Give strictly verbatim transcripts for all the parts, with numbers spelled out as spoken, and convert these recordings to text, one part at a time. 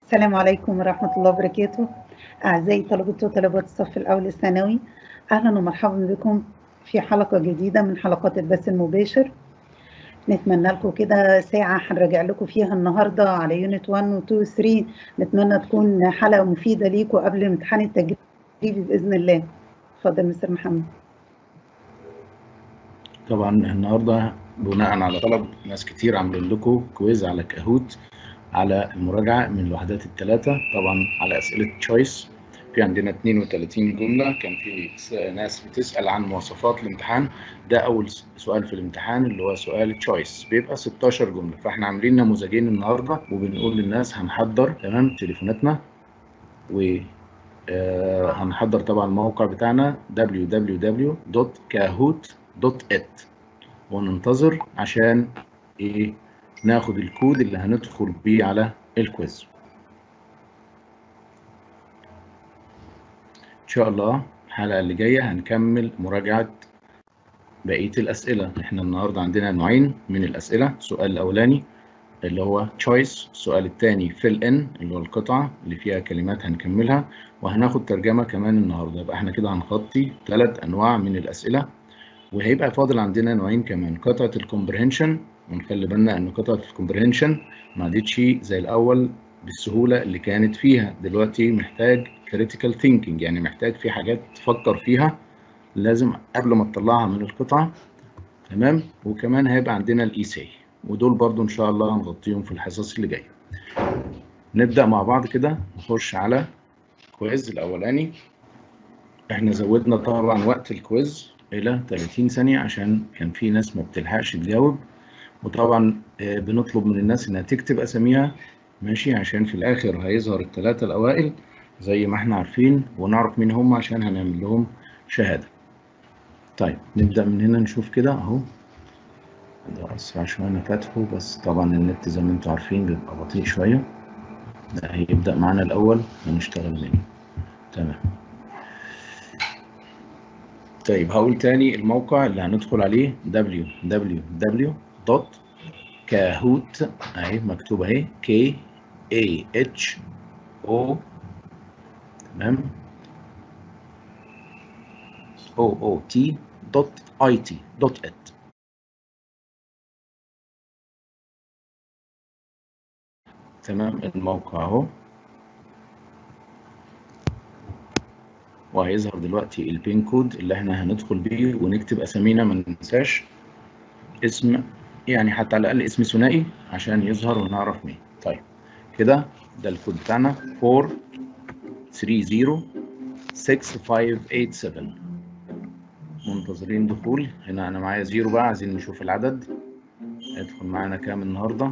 السلام عليكم ورحمة الله وبركاته. أعزائي طلبة وطالبات الصف الأول الثانوي، أهلا ومرحبا بكم في حلقة جديدة من حلقات البث المباشر. نتمنى لكم كده ساعة هنراجع لكم فيها النهاردة على يونت واحد و اتنين و تلاتة. نتمنى تكون حلقة مفيدة ليكم قبل امتحان التجريبي بإذن الله. اتفضل مستر محمد. طبعا النهارده بناء على طلب ناس كتير عاملين لكم كويز على كاهوت على المراجعه من الوحدات الثلاثه، طبعا على اسئله تشويس. في عندنا اتنين وتلاتين جمله. كان في ناس بتسال عن مواصفات الامتحان. ده اول سؤال في الامتحان اللي هو سؤال تشويس، بيبقى ستاشر جمله. فاحنا عاملين نموذجين النهارده وبنقول للناس هنحضر تمام تليفوناتنا، و آه هنحضر طبعا الموقع بتاعنا دبليو دبليو دبليو دوت كاهوت دوت ات، وننتظر عشان ايه ناخد الكود اللي هندخل بيه على الكويز. ان شاء الله الحلقه اللي جايه هنكمل مراجعه بقيه الاسئله. احنا النهارده عندنا نوعين من الاسئله، السؤال الاولاني اللي هو تشويس، السؤال الثاني فيل ان اللي هو القطعه اللي فيها كلمات هنكملها، وهناخد ترجمه كمان النهارده. يبقى احنا كده هنغطي ثلاث انواع من الاسئله، وهيبقى فاضل عندنا نوعين كمان، قطعه الكومبريهنشن. ونخلي بالنا ان قطعه الكومبريهنشن ما عادتش زي الاول بالسهوله اللي كانت فيها. دلوقتي محتاج كريتيكال ثينكينج، يعني محتاج في حاجات تفكر فيها لازم قبل ما تطلعها من القطعه. تمام. وكمان هيبقى عندنا الايساي، ودول برضو ان شاء الله هنغطيهم في الحصص اللي جايه. نبدا مع بعض كده، نخش على الكويز الاولاني. احنا زودنا طبعا وقت الكويز الى تلاتين ثانيه عشان كان في ناس ما بتلحقش تجاوب، وطبعا بنطلب من الناس انها تكتب اساميها ماشي، عشان في الاخر هيظهر الثلاثه الاوائل زي ما احنا عارفين، ونعرف مين هم عشان هنعمل لهم شهاده. طيب نبدا من هنا نشوف كده اهو. ده اسرع شويه انا فاتحه، بس طبعا النت زي ما انتم عارفين بيبقى بطيء شويه. ده هيبدا معانا الاول ونشتغل منه. تمام. طيب هقول تاني الموقع اللي هندخل عليه دبليو دبليو دبليو دوت كاهوت، اهي مكتوب اهي كي اي اتش او تمام او او تي دوت اي تي دوت ات. تمام. الموقع اهو، وهيظهر دلوقتي البين كود اللي احنا هندخل بيه ونكتب اسامينا. ما ننساش اسم، يعني حتى على الاقل اسم ثنائي عشان يظهر ونعرف مين. طيب كده ده الكود بتاعنا أربعة ثلاثة صفر ستة خمسة تمانية سبعة. منتظرين دخول. هنا انا معايا زيرو بقى، عايزين نشوف العدد هيدخل معانا كام النهارده.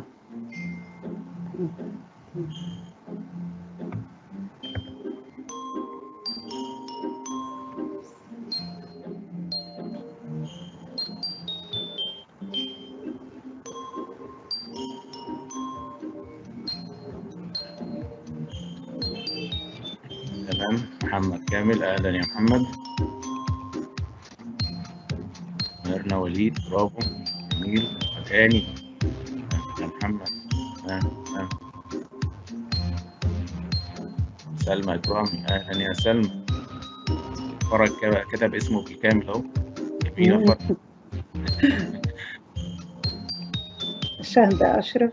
تمام. محمد كامل، اهلا يا محمد. ميرنا وليد، برافو جميل. تاني يا محمد. ها ها سلمى اكرامي، اهلا يا سلمى. فرج كتب اسمه بالكامل اهو. جميل. فرج. شهدة أشرف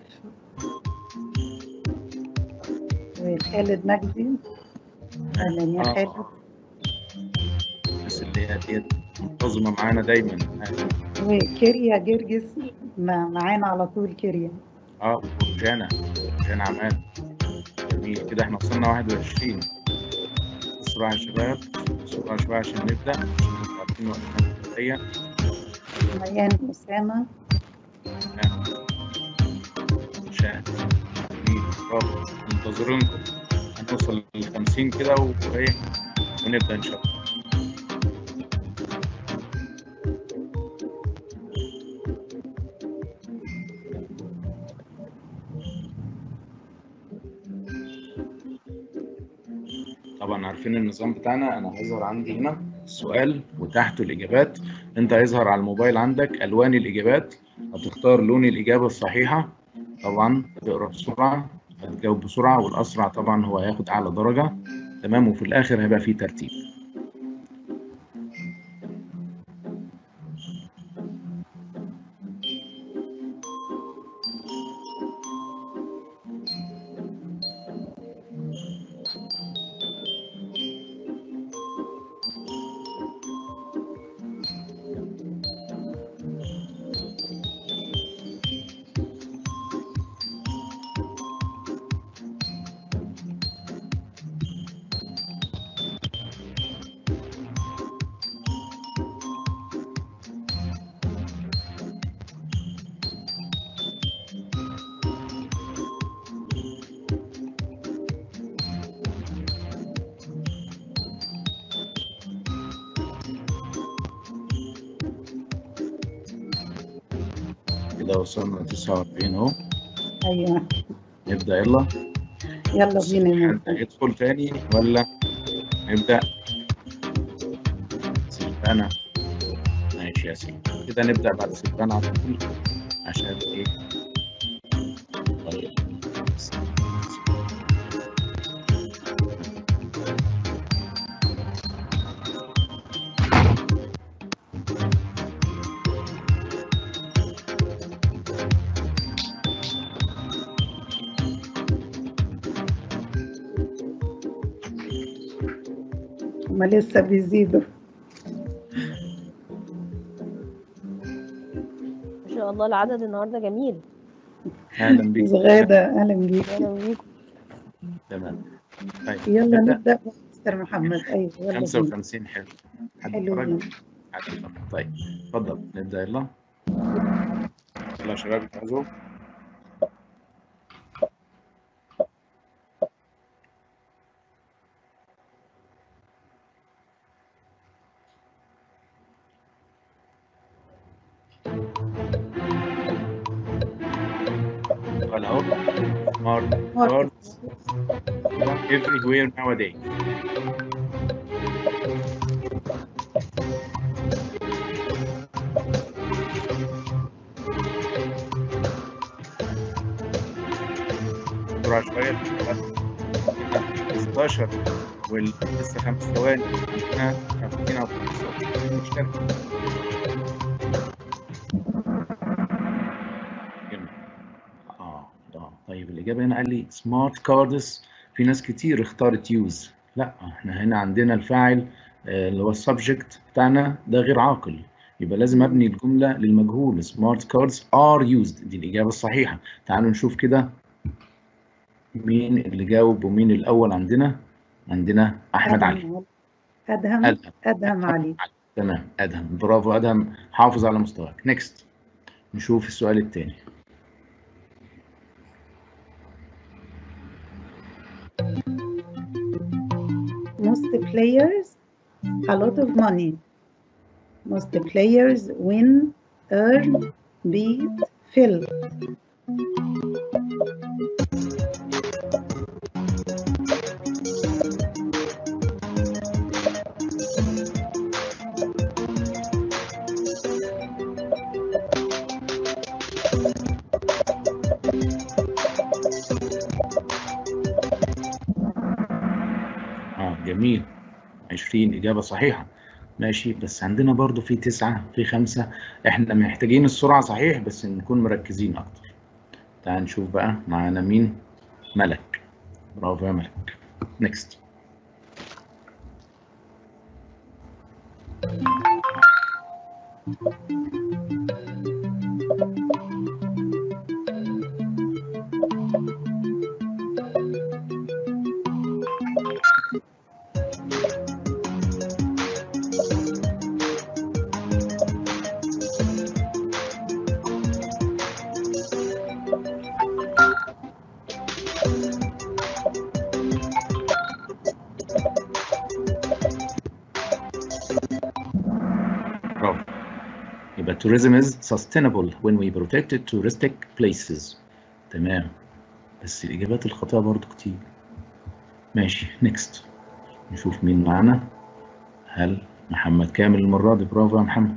وخالد مجدي، أهلا يا آه. خالد. الناس اللي هي ديت منتظمه معانا دايما. اهلا. وكيريا جرجس معانا على طول. كيريا اه ورجانا رجانا عماد. جميل كده، احنا وصلنا واحد وعشرين. بسرعه يا شباب، بسرعه شويه عشان نبدا، عشان نبقى عارفين وقتنا البدايه. ميان أسامة، شاهد جميل، برافو. منتظرينكم، هنوصل ل خمسين كده وايه ونبدا ان شاء الله. طبعا عارفين النظام بتاعنا. انا هيظهر عندي هنا السؤال وتحته الاجابات. انت هيظهر على الموبايل عندك الوان الاجابات، هتختار لون الاجابه الصحيحه. طبعا تقرا بسرعه هتجاوب بسرعة، والأسرع طبعا هو هياخد أعلى درجة. تمام، وفي الآخر هيبقى فيه ترتيب. كده وصلنا ل تسعة وأربعين اهو. ايوه نبدأ يلا. يلا بينا يا حد موسى. يدخل تاني ولا نبدأ؟ سلفانا. ماشي يا سيدي، كده نبدأ بعد سلفانا على طول عشان ايه؟ طيب. هما لسه بيزيدوا. ما شاء الله العدد النهارده جميل. اهلا بيك. غادة اهلا بيك. اهلا بيكم. تمام. طيب يلا نبدأ. نبدأ بقى مستر محمد. ايوه يلا بينا. خمسة وخمسين حلو. حد حلو خرج؟ جدا. حد خرج. طيب اتفضل نبدأ يلا. يلا يا شباب اتعزوا. سؤال اهو. Smart cards everywhere nowadays. بسرعة شوية. ستاشر ولسه خمس ثواني. عندنا خمسين أو خمسة. مشكلة. جميل. اه اه طيب الإجابة هنا قال لي سمارت كاردز. في ناس كتير اختارت يوز. لا احنا هنا عندنا الفاعل آه، اللي هو السبجكت بتاعنا ده غير عاقل، يبقى لازم ابني الجملة للمجهول. سمارت كاردز ار يوزد، دي الإجابة الصحيحة. تعالوا نشوف كده مين اللي جاوب ومين الأول. عندنا عندنا أحمد علي. أدهم أدهم أدهم علي. تمام أدهم، برافو أدهم، حافظ على مستواك. نيكست نشوف السؤال الثاني. Most players a lot of money. Most players win, earn, beat, fill. اه جميل. عشرين إجابة صحيحة. ماشي، بس عندنا برضو في تسعة في خمسة. احنا محتاجين السرعة صحيح، بس نكون مركزين أكتر. تعال نشوف بقى معانا مين. ملك، برافو يا ملك. نيكست. برافو. يبقى tourism is sustainable when we protect touristic places. تمام، بس الإجابات الخاطئة برضو كتير. ماشي نيكست. نشوف مين معانا. هل محمد كامل المرة دي؟ برافو يا محمد.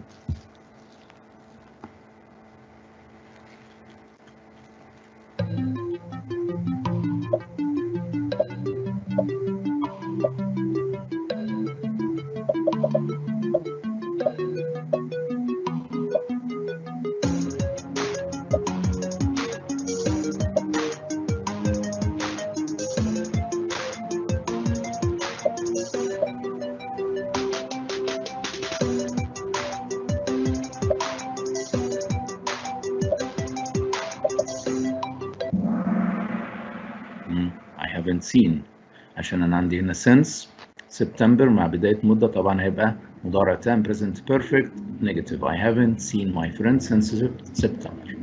haven't seen. عشان أنا عندي هنا since September مع بداية مدة طبعا هيبقى مضارع تام present perfect negative. I haven't seen my friend since September.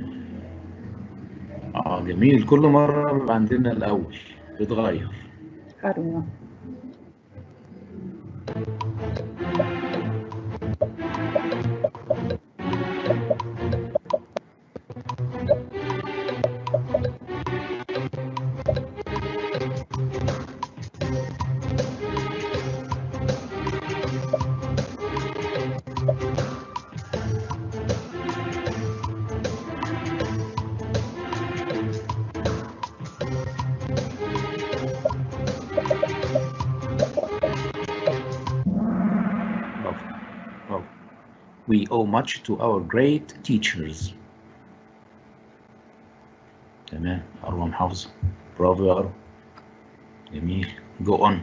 اه جميل، كل مرة بيبقى عندنا الأول بيتغير. أروى. We owe much to our great teachers. تمام، أروى محافظة، برافو يا أروى، جميل. Go on.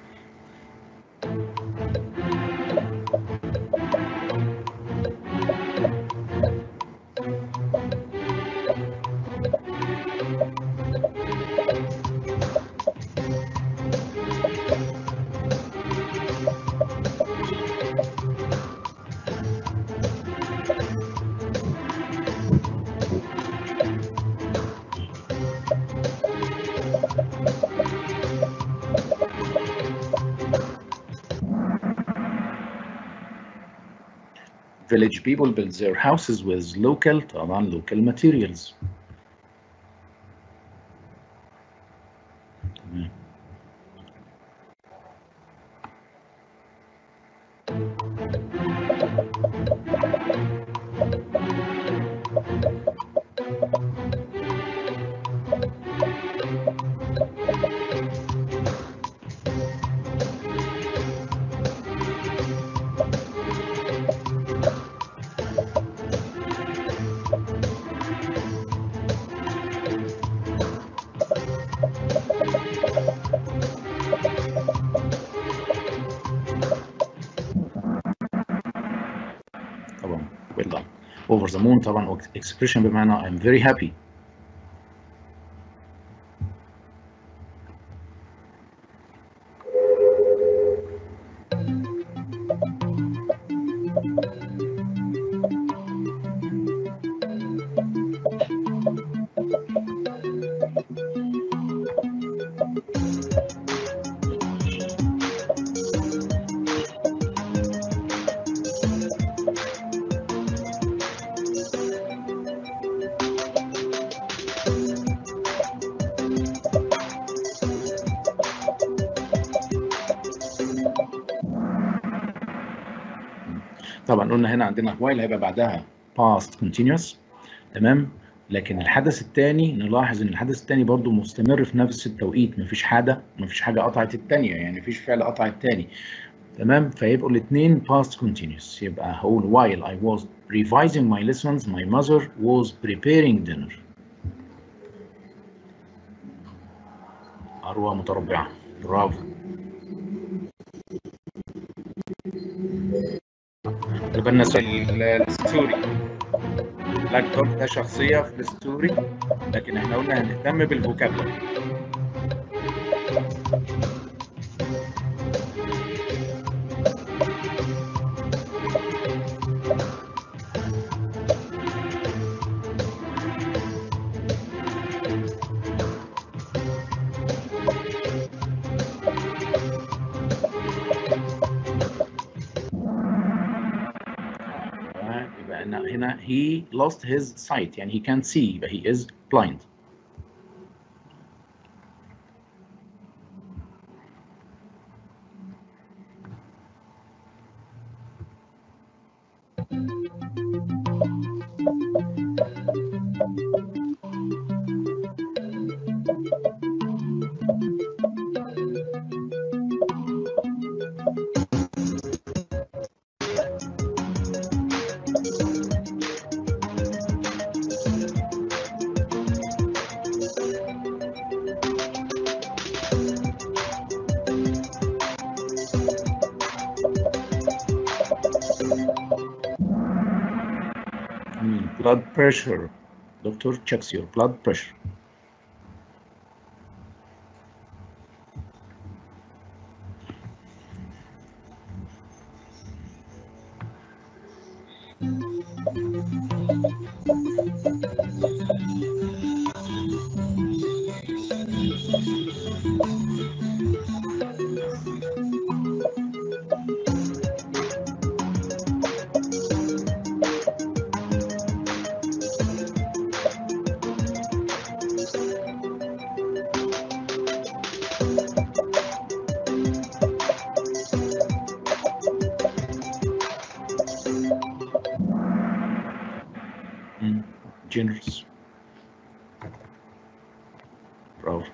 Village people build their houses with local طبعا local materials. تمام. طبعا well done. Over the moon طبعا expression بمعنى I'm very happy. طبعا قلنا هنا عندنا while هيبقى بعدها past continuous. تمام، لكن الحدث الثاني نلاحظ ان الحدث الثاني برضو مستمر في نفس التوقيت، مفيش حاجه مفيش حاجه قطعت الثانيه، يعني مفيش فعل قطع الثاني. تمام، فيبقوا الاثنين past continuous. يبقى هقول while I was revising my lessons my mother was preparing dinner. أروى متربعة، برافو. بالنا الستوري بلاك دوج ده شخصية في الستوري، لكن احنا قلنا هنهتم بالفوكابلري. يبقى هنا he lost his sight يعني he can't see، يبقى he is blind. Blood pressure. Doctor checks your blood pressure. generous. برافو.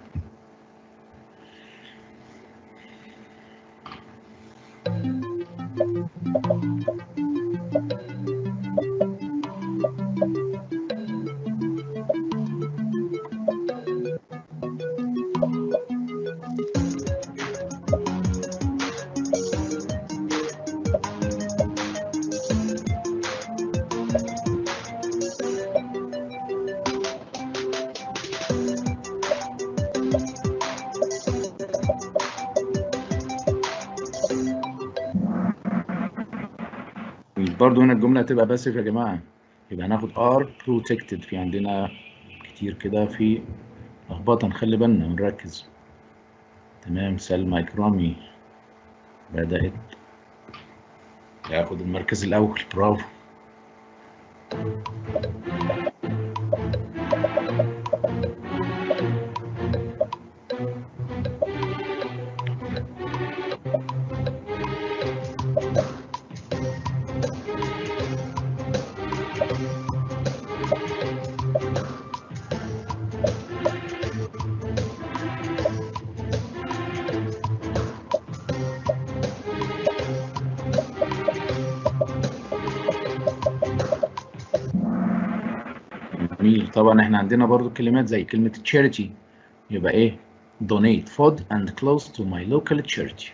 برضو هنا الجملة هتبقى باسف يا جماعة، يبقى هناخد are protected. في عندنا كتير كده في لخبطة، نخلي بالنا ونركز. تمام. سلمى إكرامي بدأت ياخد المركز الأول. برافو. جميل. طبعا احنا عندنا برضو كلمات زي كلمة charity، يبقى ايه؟ donate food and clothes to my local charity.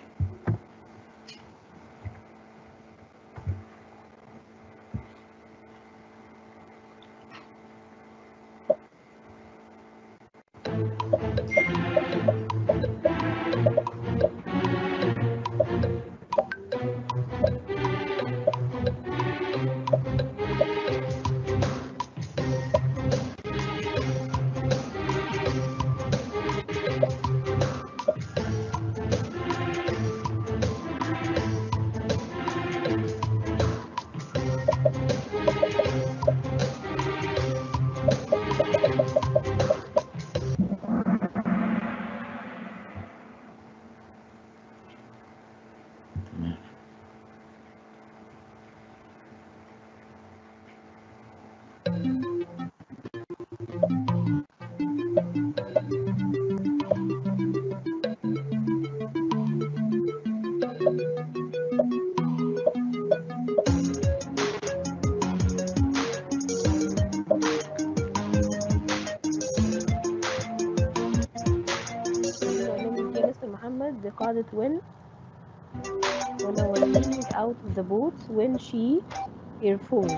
قاعدة when when I was leaning out of the boat when she her phone.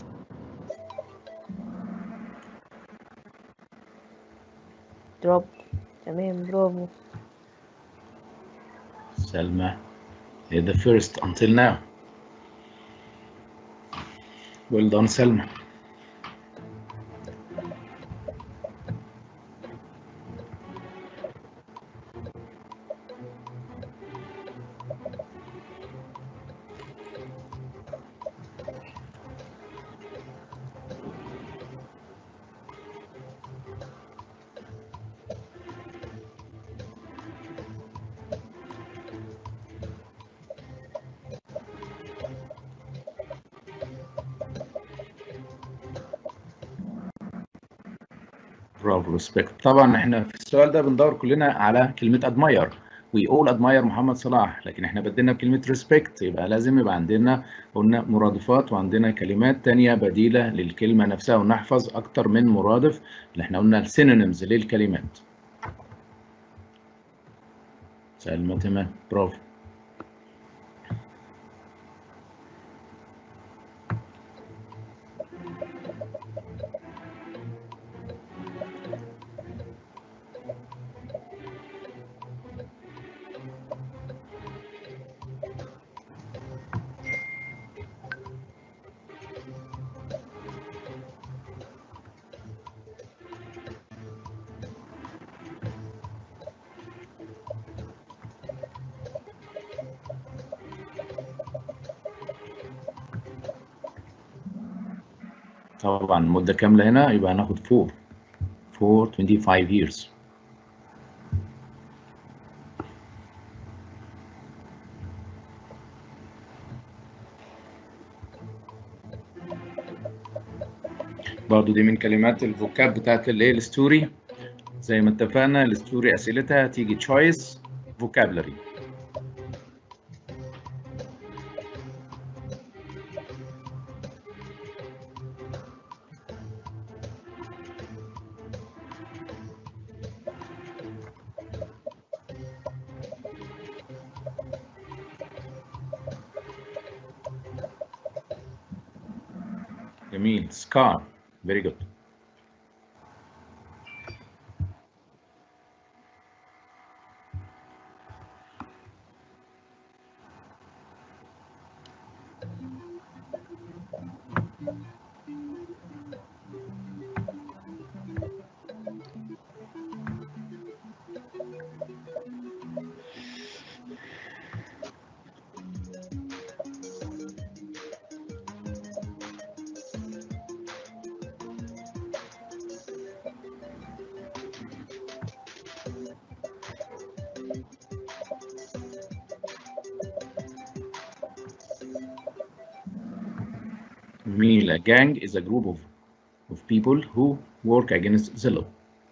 drop. تمام برافو. سلمى the first until now. well done سلمى. برافو. respect. طبعا احنا في السؤال ده بندور كلنا على كلمة admire. we all admire محمد صلاح، لكن احنا بدلنا بكلمة respect، يبقى لازم يبقى عندنا قلنا مرادفات وعندنا كلمات تانية بديلة للكلمة نفسها، ونحفظ أكتر من مرادف اللي احنا قلنا السينونيمز للكلمات. سلمى تمام برافو. طبعا مدة كاملة هنا يبقى هناخد four for twenty-five years. برضو دي من كلمات الفوكاب بتاعت الايه الستوري. زي ما اتفقنا الستوري اسئلتها تيجي تشويس فوكابلري. جميل. scar very good. جميل. A gang is a group of, of people who work against the law.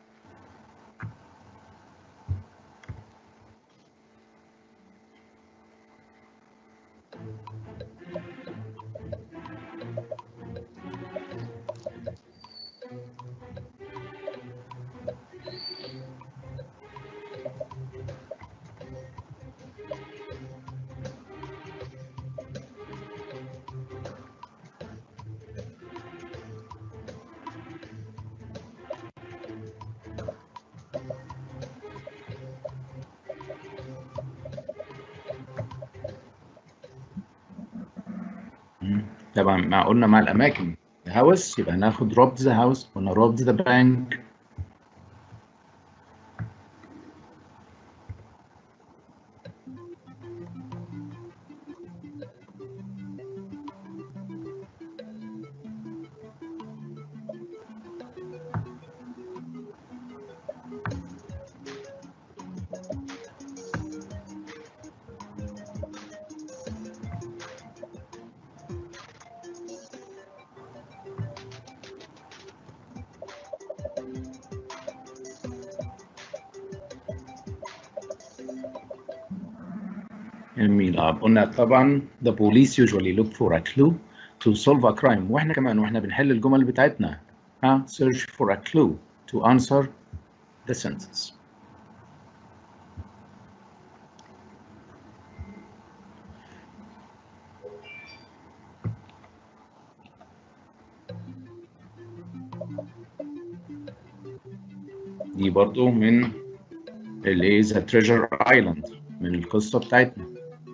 طبعا مع قلنا مع الاماكن house يبقى هناخد robbed the house قلنا robbed the bank. جميل. اه قلنا طبعا the police usually look for a clue to solve a crime. واحنا كمان واحنا بنحل الجمل بتاعتنا ها search for a clue to answer the sentence. دي برضو من اللي is a treasure island من القصة بتاعتنا.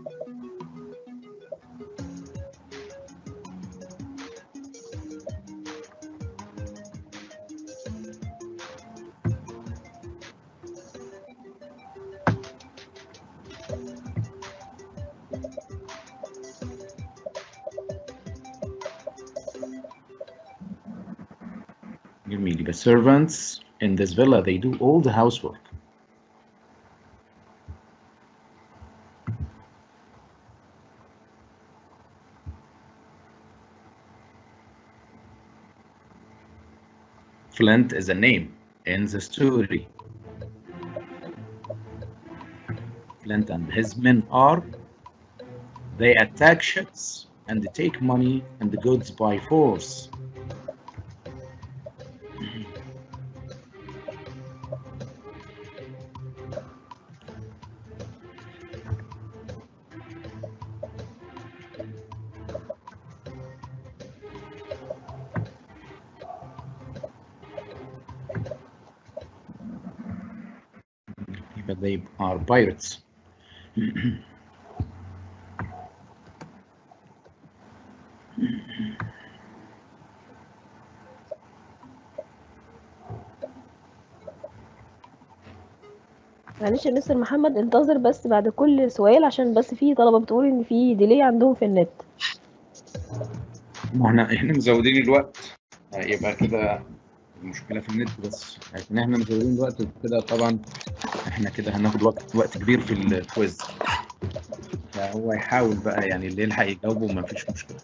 جميل. The servants in this villa they do all the housework. Flint is a name in the story. Flint and his men are they attack ships and they take money and the goods by force. But they are pirates. معلش يا مستر محمد انتظر بس بعد كل سؤال عشان بس في طلبة بتقول ان في ديلي عندهم في النت. ما احنا احنا مزودين الوقت يبقى كده المشكلة في النت بس، لكن احنا مشغولين الوقت وكده طبعا احنا كده هناخد وقت وقت كبير في الكويز، فهو يحاول بقى يعني اللي يلحق يجاوبه ما فيش مشكلة.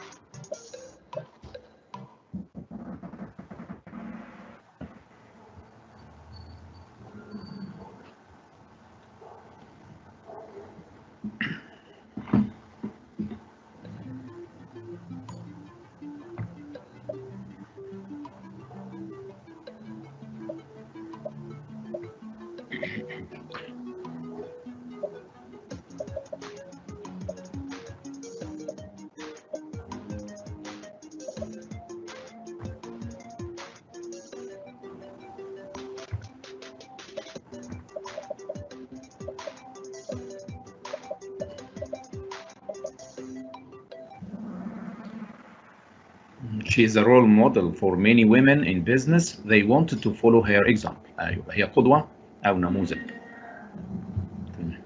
She is a role model for many women in business. They wanted to follow her example. أيوة هي قدوة أو نموذج. تمام.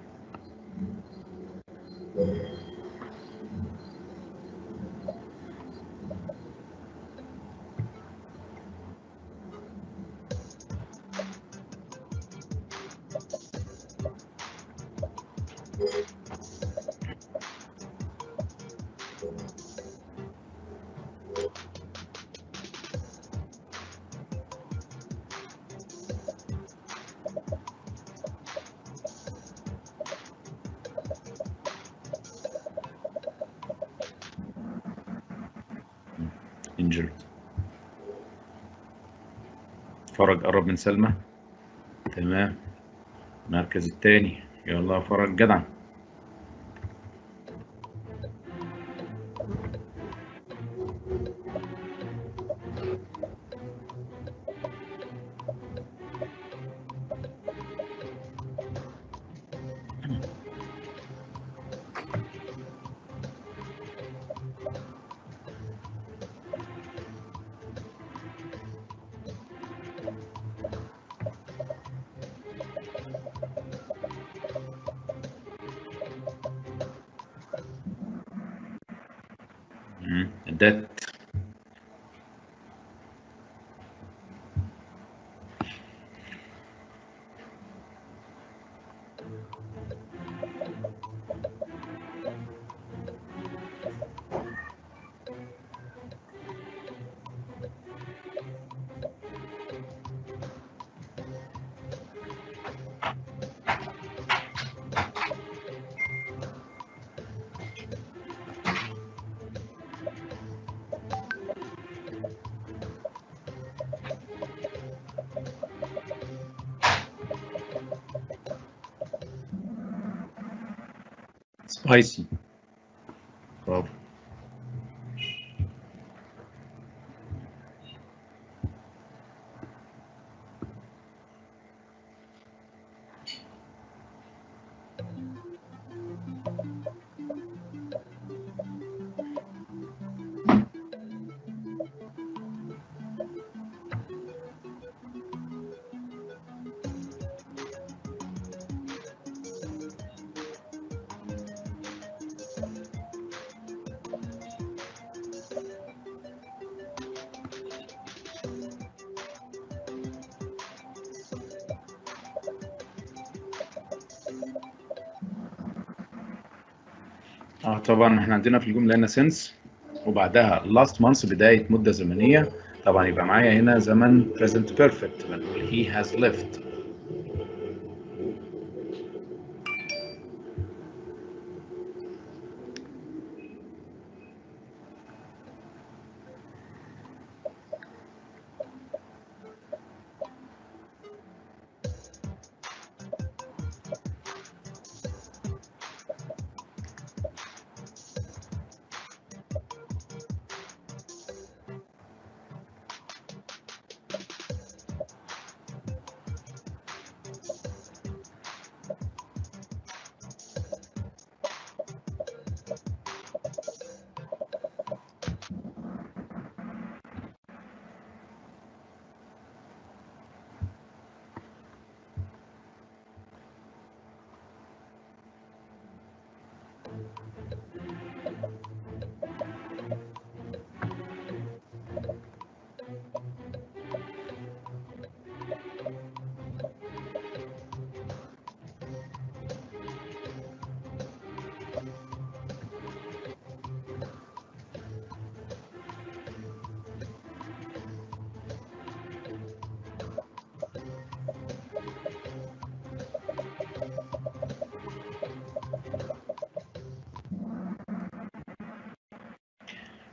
Injured. فرج قرب من سلمى. تمام. المركز الثاني يلا يا فرج جدع. ده سبايسي. برافو. اه طبعا احنا عندنا في الجمله هنا since وبعدها last month بدايه مده زمنيه، طبعا يبقى معايا هنا زمن present perfect بنقول he has left.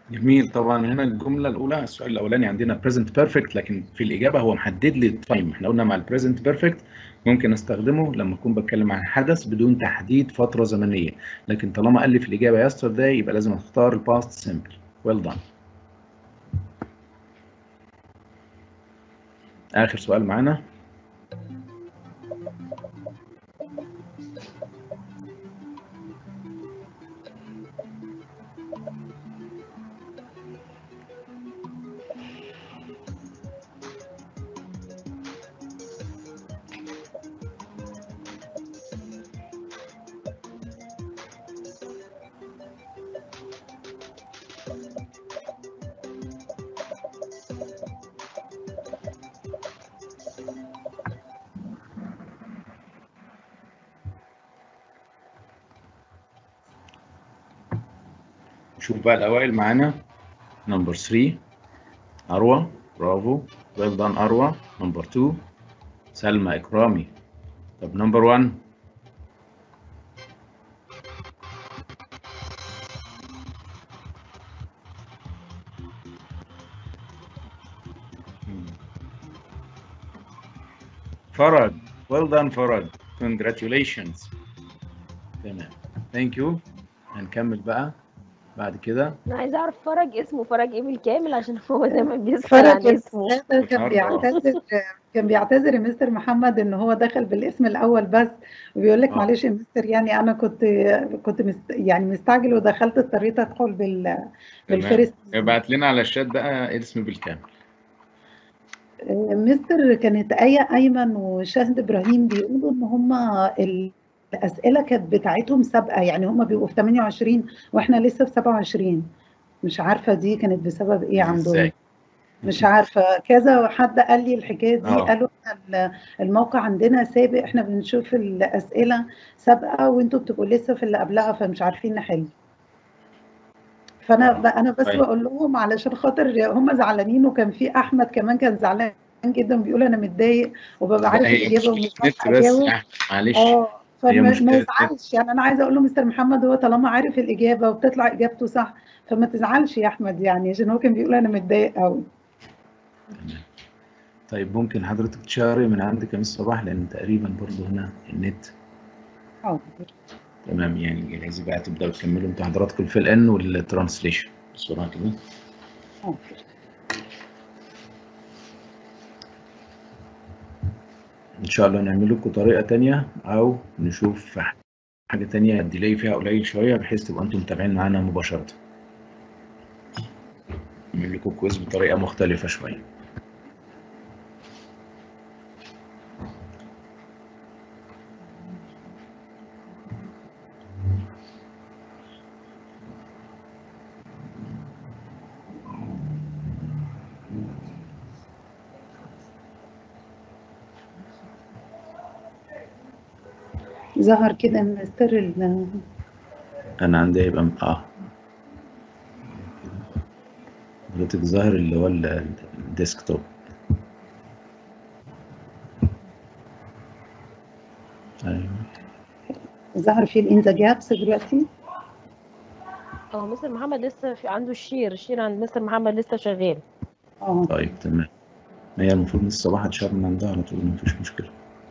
جميل. طبعا هنا الجمله الاولى السؤال الاولاني عندنا present perfect، لكن في الاجابه هو محدد لي التايم. احنا قلنا مع البريزنت بيرفكت ممكن استخدمه لما اكون بتكلم عن حدث بدون تحديد فتره زمنيه، لكن طالما قال لي في الاجابه yesterday يبقى لازم اختار الباست سيمبل. well done. اخر سؤال معانا. شوف بقى الأوائل معانا. نمبر ثلاثة أروى، برافو، well done أروى. نمبر اثنين سلمى إكرامي. طب نمبر واحد فرج، well done فرج، congratulations. تمام، thank you. هنكمل بقى بعد كده. انا عايزه اعرف فرج اسمه فرج ايه بالكامل، عشان هو دايما بيسأل فرج عن اسمه. هذا كان بيعتذر كان بيعتذر يا مستر محمد ان هو دخل بالاسم الاول بس، وبيقول لك آه. معلش يا مستر، يعني انا كنت كنت مست يعني مستعجل ودخلت اضطريت ادخل بال تمام، بالفيرست. ابعت لنا على الشات بقى الاسم بالكامل. مستر كانت آية أيمن وشاهد إبراهيم بيقولوا إن هما الأسئلة كانت بتاعتهم سابقة، يعني هما بيبقوا في ثمانية وعشرين وإحنا لسه في سبعة وعشرين. مش عارفة دي كانت بسبب إيه عندهم. ازاي؟ مش عارفة، كذا حد قال لي الحكاية دي. آه. قالوا إحنا الموقع عندنا سابق، إحنا بنشوف الأسئلة سابقة وأنتوا بتبقوا لسه في اللي قبلها فمش عارفين نحل. فانا ب- انا بس طيب. بقول لهم علشان خاطر هم زعلانين، وكان في احمد كمان كان زعلان جدا بيقول انا متضايق وببقى عارف هي الاجابه مشكلة ومش نت عارفه بس اجاوب. يعني، معلش. اه هي فما ما مشكلة نت. يزعلش، يعني انا عايزه اقول له مستر محمد هو طالما عارف الاجابه وبتطلع اجابته صح فما تزعلش يا احمد، يعني عشان هو كان بيقول انا متضايق قوي. تمام. طيب ممكن حضرتك تشاري من عندك يا مس صباح، لان تقريبا برضو هنا النت. حاضر. تمام، يعني جاهز بقى تبداوا تكملوا انتوا حضراتكم الفيل ان والترانسليشن بسرعه كده. حاضر. ان شاء الله نعمل لكم طريقه تانية او نشوف حاجه تانية الديلي فيها قليل شويه بحيث تبقوا انتم متابعين معانا مباشره. نعمل لكم كويز بطريقه مختلفه شويه. ظهر كده مستر ال- انا عندي يبقى اه حضرتك ظاهر اللي هو الديسكتوب. ايوه ظهر فيه الانزا جابس دلوقتي. اه مستر محمد لسه في عنده الشير الشير عند مستر محمد لسه شغال. اه طيب تمام. ما هي المفروض من الصباح هتشار من عندها على طول، مفيش مشكله.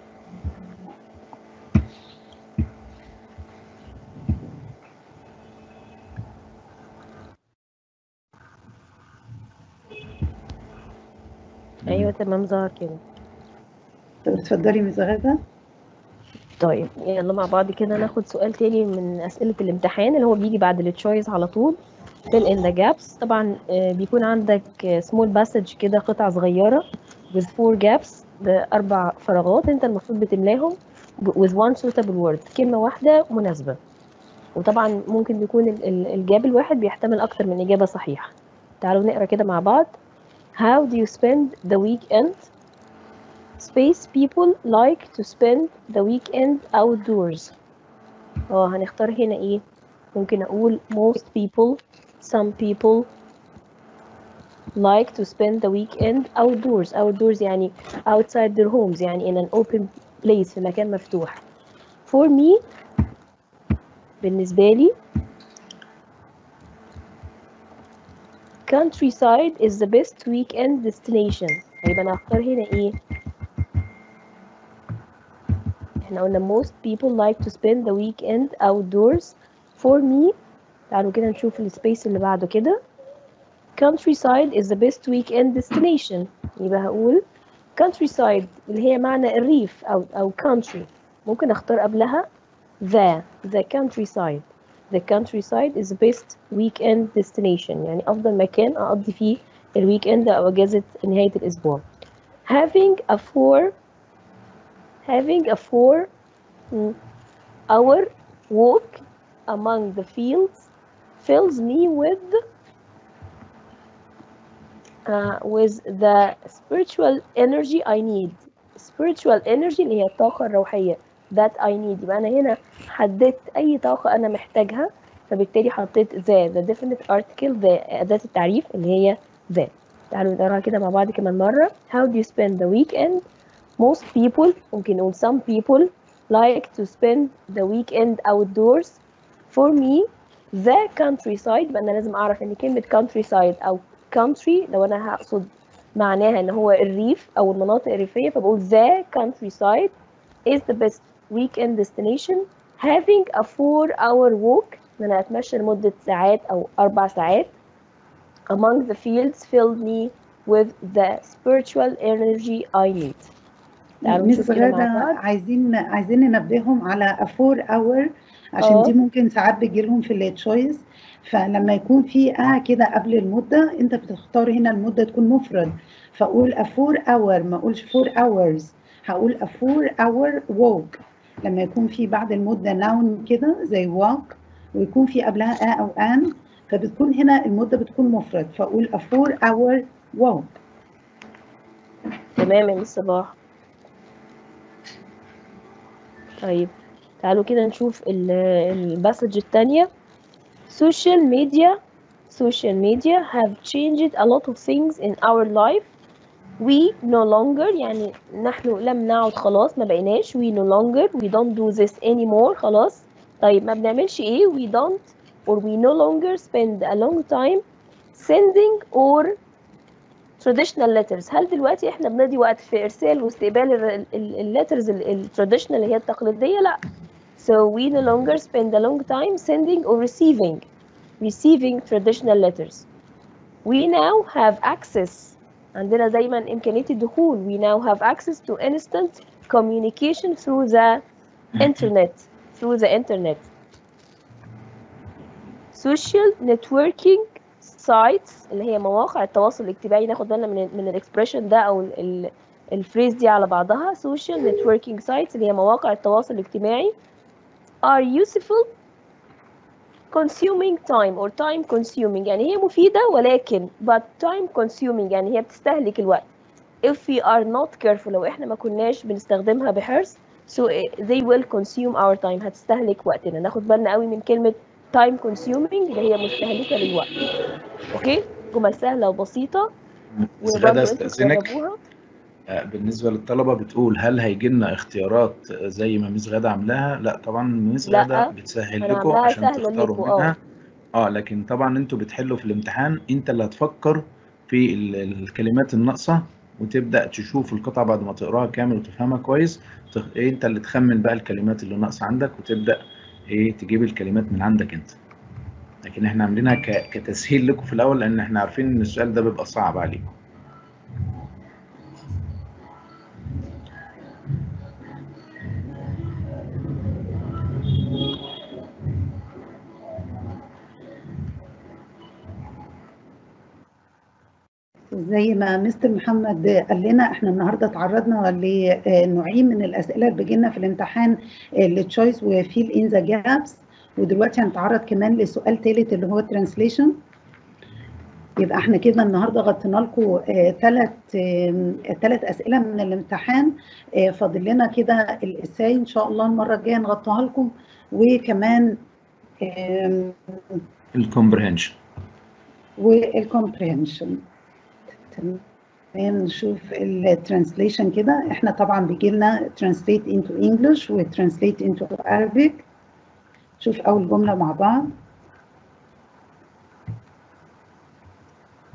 ايوه تمام ظهر كده. طب اتفضلي مس غاده. طيب يلا مع بعض كده ناخد سؤال تاني من أسئلة الامتحان اللي هو بيجي بعد التشويس على طول. fill in the gaps. طبعا آه، بيكون عندك آه، small passage كده، قطعة صغيرة with four gaps، بأربع فراغات انت المفروض بتملاهم ب- with one suitable word، كلمة واحدة مناسبة. وطبعا ممكن يكون ال- ال- الجاب الواحد بيحتمل أكتر من إجابة صحيحة. تعالوا نقرأ كده مع بعض. How do you spend the weekend? Space people like to spend the weekend outdoors. اه هنختار هنا ايه؟ ممكن اقول most people, some people like to spend the weekend outdoors. outdoors يعني outside their homes، يعني in an open place، في مكان مفتوح. for me بالنسبة لي countryside is the best weekend destination. هيبقى انا هختار هنا ايه؟ احنا قلنا most people like to spend the weekend outdoors. For me تعالوا كده نشوف السبيس اللي بعده كده. countryside is the best weekend destination. يبقى هقول countryside اللي هي معنى الريف أو أو country. ممكن أختار قبلها the the countryside. The countryside is the best weekend destination. يعني أفضل مكان أقضي فيه الويكند أو أجازة نهاية الأسبوع. Having a four having a four hour walk among the fields fills me with Uh, with the spiritual energy I need. Spiritual energy اللي هي الطاقة الروحية that I need. يبقى أنا هنا حددت أي طاقة أنا محتاجها، فبالتالي حطيت the the definite article the أداة التعريف اللي هي the. تعالوا نقراها كده مع بعض كمان مرة. How do you spend the weekend? Most people ممكن نقول some people like to spend the weekend outdoors. For me the countryside. يبقى أنا لازم أعرف إن كلمة countryside أو country لو انا هقصد معناها ان هو الريف او المناطق الريفيه، فبقول the countryside is the best weekend destination. Having a four hour walk ان انا اتمشى لمده ساعات او اربع ساعات among the fields filled me with the spiritual energy I need. تعالوا نشوف كده مع بعض. عايزين عايزين ننبههم على a four hour عشان أوه. دي ممكن ساعات بتجيلهم في التشويس، فلما يكون في اه كده قبل المده انت بتختار هنا المده تكون مفرد، فاقول a four hour ما اقولش four hours، هقول a four hour walk. لما يكون في بعد المده noun كده زي walk ويكون في قبلها اه او ان، فبتكون هنا المده بتكون مفرد، فاقول a four hour walk. تمام يا مس صباح. طيب تعالوا كده نشوف الباسج الثانيه. Social media social media have changed a lot of things in our life. We no longer يعني نحن لم نعد خلاص ما بقيناش. We no longer we don't do this anymore خلاص. طيب ما بنعملش ايه؟ We don't or we no longer spend a long time sending or traditional letters. هل دلوقتي احنا بنقضي وقت في ارسال واستقبال الليترز التراديشنال اللي هي التقليديه؟ لا. So we no longer spend a long time sending or receiving receiving traditional letters. We now have access. عندنا دايما إمكانية الدخول. We now have access to instant communication through the internet. through the internet. Social networking sites اللي هي مواقع التواصل الاجتماعي. ناخد بالنا من من الاكسبريشن ده أو الفريز دي على بعضها. Social networking sites اللي هي مواقع التواصل الاجتماعي are useful consuming time or time consuming. يعني هي مفيدة ولكن but time consuming يعني هي بتستهلك الوقت. If we are not careful لو احنا ما كناش بنستخدمها بحرص so they will consume our time. هتستهلك وقتنا. ناخد بالنا قوي من كلمة time consuming اللي هي مستهلكة للوقت. اوكي جمل سهلة وبسيطة وبرضه انتوا تجربوها. بالنسبة للطلبة بتقول هل هيجي لنا اختيارات زي ما ميس غادة عاملاها؟ لا طبعا ميس غادة بتسهل لكم عشان تختاروا منها. اه لكن طبعا انتوا بتحلوا في الامتحان، انت اللي هتفكر في الكلمات الناقصة وتبدأ تشوف القطعة بعد ما تقراها كامل وتفهمها كويس. ايه انت اللي تخمن بقى الكلمات اللي ناقصة عندك وتبدأ ايه تجيب الكلمات من عندك انت. لكن احنا عاملينها كتسهيل لكم في الاول لان احنا عارفين ان السؤال ده بيبقى صعب عليكم. زي ما مستر محمد قال لنا احنا النهارده تعرضنا لنوعين من الاسئله اللي بيجي لنا في الامتحان التشويس وفيل ان ذا جابس، ودلوقتي هنتعرض كمان لسؤال ثالث اللي هو ترانسليشن. يبقى احنا كده النهارده غطينا لكم ثلاث ثلاث اسئله من الامتحان. فاضل لنا كده الاساي ان شاء الله المره الجايه نغطيها لكم، وكمان الكومبريهنشن والكومبريهنشن. تمام نشوف الترانسليشن كده. احنا طبعا بيجي لنا translate into English و translate into Arabic. شوف اول جمله مع بعض.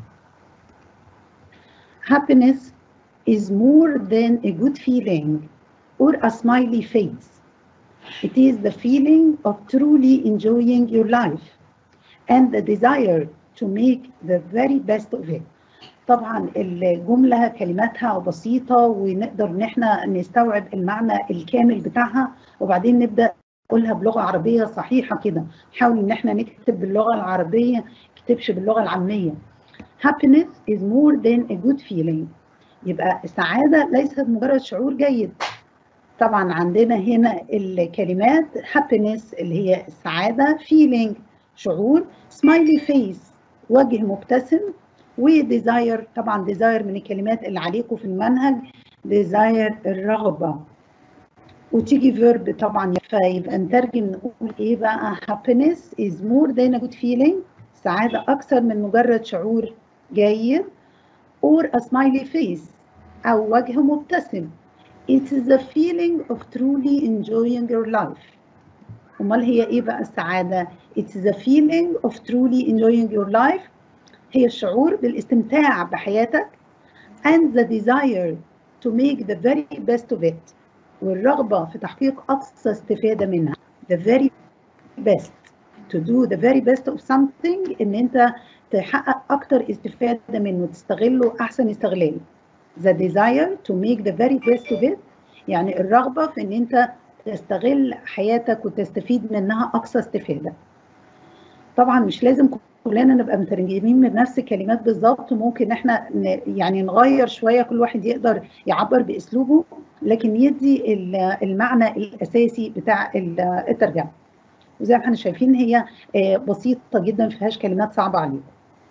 happiness is more than a good feeling or a smiley face. It is the feeling of truly enjoying your life and the desire to make the very best of it. طبعا الجملة كلماتها بسيطة ونقدر ان احنا نستوعب المعنى الكامل بتاعها، وبعدين نبدأ نقولها بلغة عربية صحيحة كده. نحاول ان احنا نكتب باللغة العربية، ما نكتبش باللغة العامية. Happiness is more than a good feeling. يبقى السعادة ليست مجرد شعور جيد. طبعا عندنا هنا الكلمات happiness اللي هي السعادة، feeling شعور، smiley face وجه مبتسم، وديزاير طبعا ديزاير من الكلمات اللي عليكم في المنهج، ديزاير الرغبة، وتيجي فيرب طبعا. فيبقى نترجم نقول ايه بقى؟ happiness is more than a good feeling، سعادة أكثر من مجرد شعور جيد، or a smiley face أو وجه مبتسم. It is a feeling of truly enjoying your life. أمال هي إيه بقى السعادة؟ It is a feeling of truly enjoying your life، هي الشعور بالاستمتاع بحياتك، and the desire to make the very best of it، والرغبة في تحقيق أقصى استفادة منها. the very best، to do the very best of something، إن أنت تحقق أكتر استفادة منه، تستغله أحسن استغلال. the desire to make the very best of it، يعني الرغبة في إن أنت تستغل حياتك وتستفيد منها أقصى استفادة. طبعا مش لازم كلنا نبقى مترجمين من نفس الكلمات بالظبط، ممكن احنا يعني نغير شويه، كل واحد يقدر يعبر باسلوبه، لكن يدي المعنى الاساسي بتاع الترجمه. وزي ما احنا شايفين هي بسيطه جدا، ما فيهاش كلمات صعبه عليكم.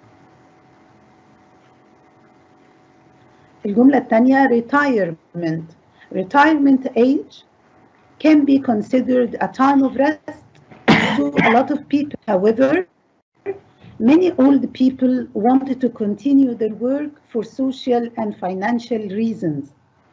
الجمله الثانيه retirement. retirement age can be considered a time of rest to a lot of people. However, many old people wanted to continue their work for social and financial reasons.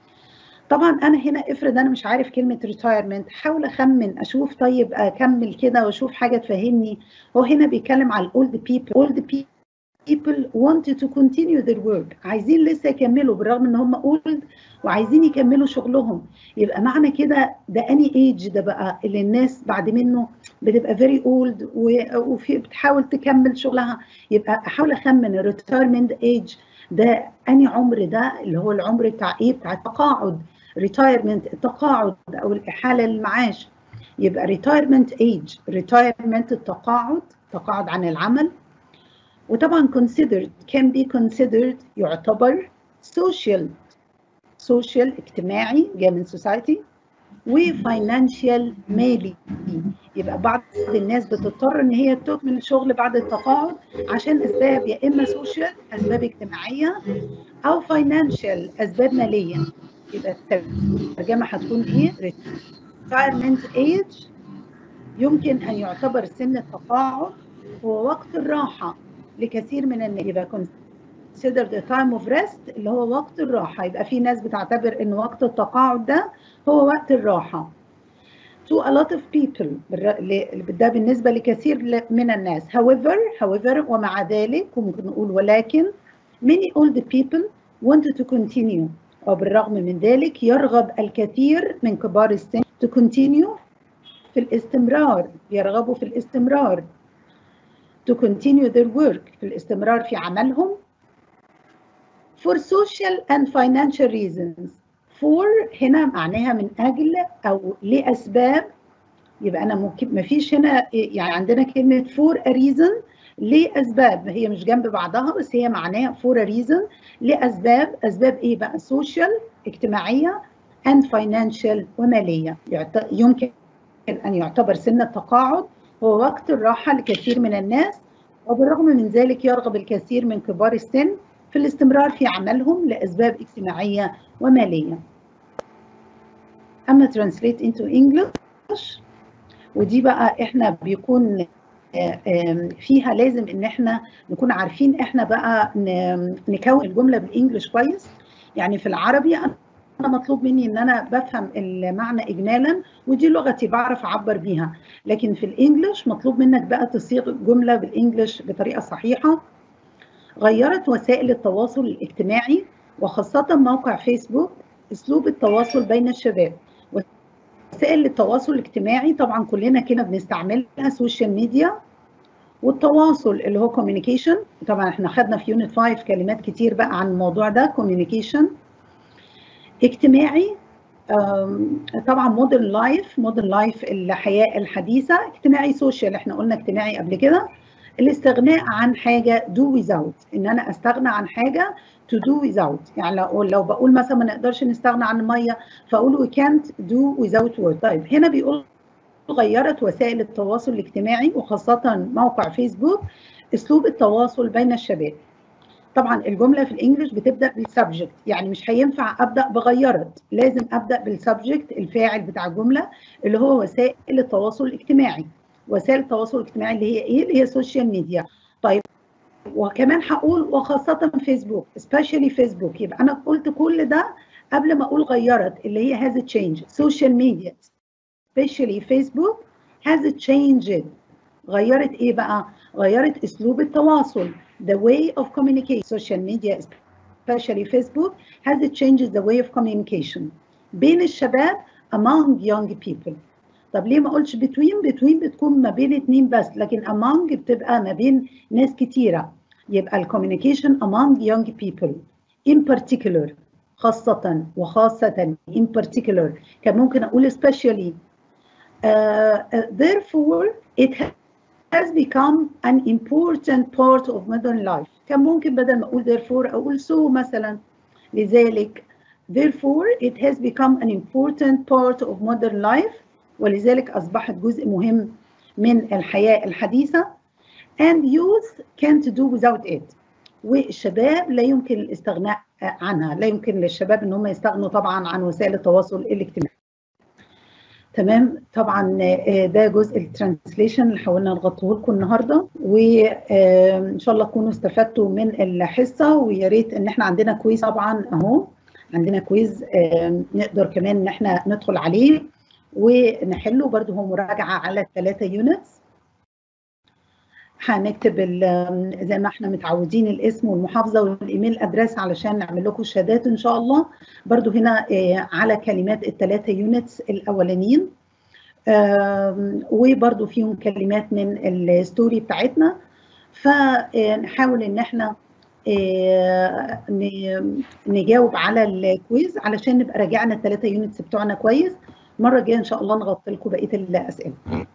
طبعا انا هنا افرض انا مش عارف كلمه retirement، حاول اخمن اشوف طيب اكمل كده واشوف حاجه تفهمني. هو هنا بيتكلم على old people. old people wanted to continue their work، عايزين لسه يكملوا بالرغم ان هم old وعايزين يكملوا شغلهم. يبقى معنى كده ده اني ايج ده بقى اللي الناس بعد منه بتبقى very old وفي بتحاول تكمل شغلها. يبقى احاول اخمن الريتايرمنت ايج ده اني عمر، ده اللي هو العمر بتاع ايه؟ بتاع التقاعد. ريتايرمنت التقاعد او الاحاله للمعاش. يبقى ريتايرمنت ايج، ريتايرمنت التقاعد، تقاعد عن العمل. وطبعا considered can be considered يعتبر social، social اجتماعي جاي من society، وفاينانشال مالي. يبقى بعض الناس بتضطر ان هي تكمل الشغل بعد التقاعد عشان اسباب يا اما سوشيال اسباب اجتماعيه او فاينانشال اسباب ماليه. يبقى الترجمه هتكون ايه؟ retirement age يمكن ان يعتبر سن التقاعد هو وقت الراحه لكثير من الناس. يبقى consider the time of rest اللي هو وقت الراحه. يبقى في ناس بتعتبر ان وقت التقاعد ده هو وقت الراحه. to a lot of people ده بالنسبه لكثير من الناس. however however ومع ذلك، وممكن نقول ولكن many old people wanted to continue، وبالرغم من ذلك يرغب الكثير من كبار السن to continue في الاستمرار، يرغبوا في الاستمرار to continue their work في الاستمرار في عملهم for social and financial reasons. for هنا معناها من أجل أو لأسباب. يبقى أنا ممكن ما فيش هنا يعني عندنا كلمة for a reason لأسباب، هي مش جنب بعضها بس هي معناها for a reason لأسباب. أسباب إيه بقى؟ social اجتماعية and financial ومالية. يمكن أن يعتبر سن التقاعد هو وقت الراحة لكثير من الناس، وبالرغم من ذلك يرغب الكثير من كبار السن في الاستمرار في عملهم لأسباب اجتماعية ومالية. أما translate into English، ودي بقى إحنا بيكون فيها لازم إن إحنا نكون عارفين إحنا بقى نكون الجملة بالإنجليش كويس. يعني في العربي أنا مطلوب مني إن أنا بفهم المعنى إجمالا ودي لغتي بعرف أعبر بيها، لكن في الإنجليش مطلوب منك بقى تصيغ الجملة بالإنجليش بطريقة صحيحة. غيرت وسائل التواصل الاجتماعي وخاصة موقع فيسبوك، أسلوب التواصل بين الشباب. وسائل التواصل الاجتماعي طبعا كلنا كده بنستعملها، سوشيال ميديا، والتواصل اللي هو كوميونيكيشن. طبعا احنا خدنا في يونت خمسة كلمات كتير بقى عن الموضوع ده. كوميونيكيشن اجتماعي، طبعا مودرن لايف، مودرن لايف الحياه الحديثه. اجتماعي سوشيال، احنا قلنا اجتماعي قبل كده. الاستغناء عن حاجه do without، ان انا استغنى عن حاجه to do without. يعني لو لو بقول مثلا ما نقدرش نستغنى عن الميه فاقول we can't do without water. طيب هنا بيقول غيرت وسائل التواصل الاجتماعي وخاصه موقع فيسبوك اسلوب التواصل بين الشباب. طبعا الجمله في الانجليش بتبدا بالسبجكت، يعني مش هينفع ابدا بغيرت، لازم ابدا بالسبجكت الفاعل بتاع الجمله اللي هو وسائل التواصل الاجتماعي. وسائل التواصل الاجتماعي اللي هي ايه؟ اللي هي السوشيال ميديا. طيب وكمان هقول وخاصه فيسبوك، especially فيسبوك. يبقى انا قلت كل ده قبل ما اقول غيرت اللي هي has changed. social media especially فيسبوك has changed. غيرت ايه بقى؟ غيرت اسلوب التواصل، the way of communication. social media especially Facebook has changed the way of communication بين الشباب among young people. طب ليه ما قلتش between؟ between بتكون ما بين اتنين بس، لكن among بتبقى ما بين ناس كتيرة. يبقى communication among young people in particular، خاصة وخاصة in particular. كان ممكن أقول especially. uh, uh, therefore it has become an important part of modern life. كان ممكن بدل ما أقول therefore أقول so مثلا. لذلك therefore it has become an important part of modern life، ولذلك أصبحت جزء مهم من الحياة الحديثة. and youth can't do without it. والشباب لا يمكن الاستغناء عنها، لا يمكن للشباب ان هم يستغنوا طبعا عن وسائل التواصل الاجتماعي. تمام. طبعا ده جزء الترانسليشن اللي حاولنا نغطيه لكم النهارده، وان شاء الله تكونوا استفدتوا من الحصه. ويا ريت ان احنا عندنا كويز طبعا اهو، عندنا كويز نقدر كمان ان احنا ندخل عليه ونحله. برده هو مراجعه على الثلاثه يونتس. هنكتب زي ما احنا متعودين الاسم والمحافظه والايميل ادريس علشان نعمل لكم الشهادات ان شاء الله. برضو هنا على كلمات الثلاثه يونتس الاولانيين، وبرضو فيهم كلمات من الستوري بتاعتنا. فنحاول ان احنا نجاوب على الكويز علشان نبقى راجعنا الثلاثه يونتس بتوعنا كويس. المره الجايه ان شاء الله نغطي لكم بقيه الاسئله.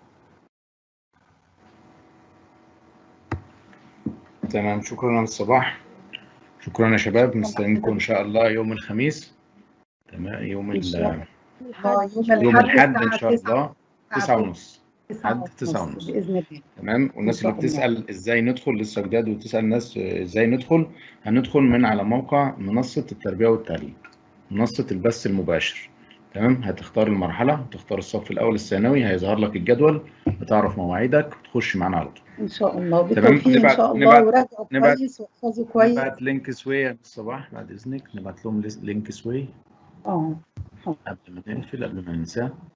تمام، شكرا يا صباح. شكرا يا شباب، مستنيينكم ان شاء الله يوم الخميس. تمام، يوم ال يوم الاحد ان شاء الله تسعة ونص لحد تسعة ونص باذن الله. تمام. والناس اللي بتسال ازاي ندخل لسه جداد وتسال الناس ازاي ندخل، هندخل من على موقع منصه التربيه والتعليم، منصه البث المباشر. تمام، هتختار المرحله، تختار الصف الاول الثانوي، هيظهر لك الجدول، هتعرف مواعيدك، تخش معانا على طول ان شاء الله. بالتوفيق ان شاء الله. وراجعوا كويس واحفظوا كويس. نبعت لينك سوي يا صباح بعد اذنك، نبعت لهم لينك سوي اه قبل ما نقفل، قبل ما ننساه.